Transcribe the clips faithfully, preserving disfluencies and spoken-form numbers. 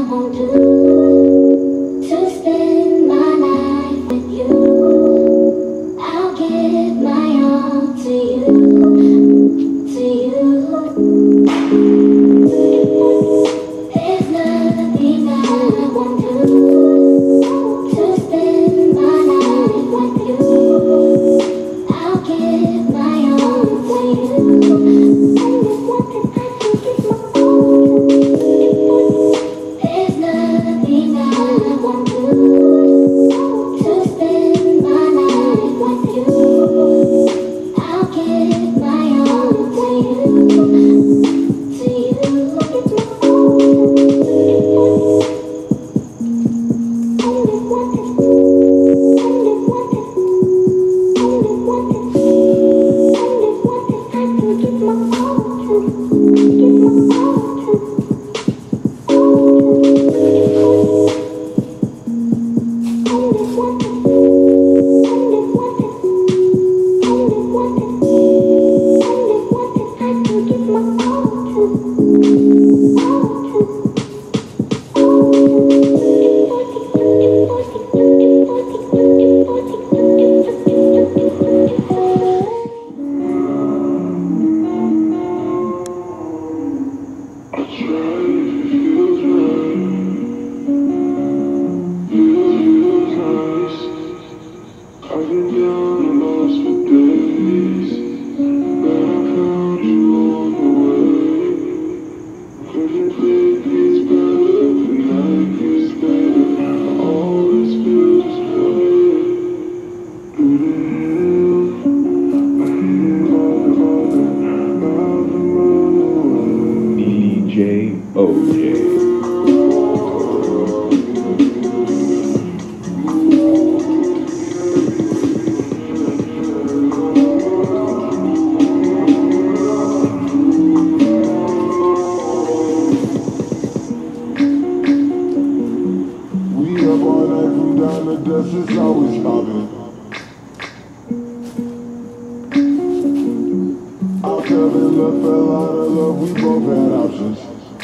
won't do to spend my life with you. I'll give my all to you, to you. There's nothing I won't do to spend my life with you. I'll give my all to you. There's nothing I won't do to spend my life with you. I'll give my all to you, to you. This is always popping. I'll tell them love fell out of love, we both had options.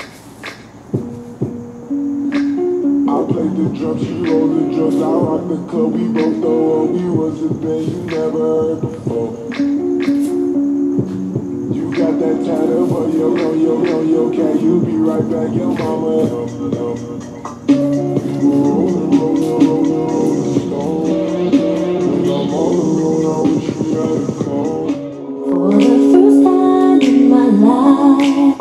I played the drums, she rolled the drums, I rocked the club, we both know what we was a band you never heard before. You got that tattle, but yo, yo, yo, yo, yo, can you be right back, yo, mama, help me, help me. For the first time in my life,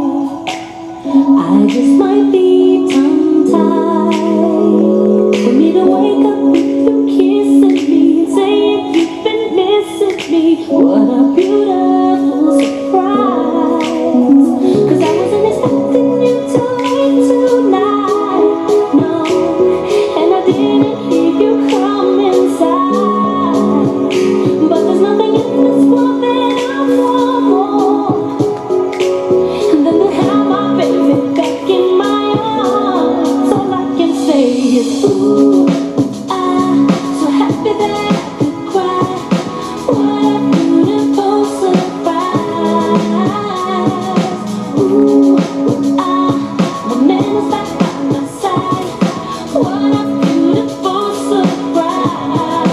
I just might be tongue-tied. For me to wake up with you kissing me and saying you've been missing me. What a beautiful surprise. Cause I wasn't expecting you to leave tonight, no. And I didn't hear you come inside. But there's nothing in this world that I want more than to have my baby back in my arms. All I can say is ooh, I'm so happy that I could cry. What a beautiful surprise. Ooh, ah, my man is back by my side. What a beautiful surprise.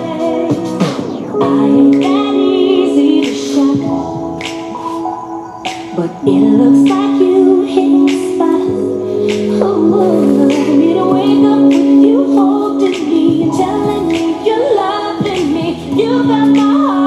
I ain't that easy to shock, but it looks like you hit the spot. Oh, for me to wake up with you holding me and telling me you're loving me. You got my heart.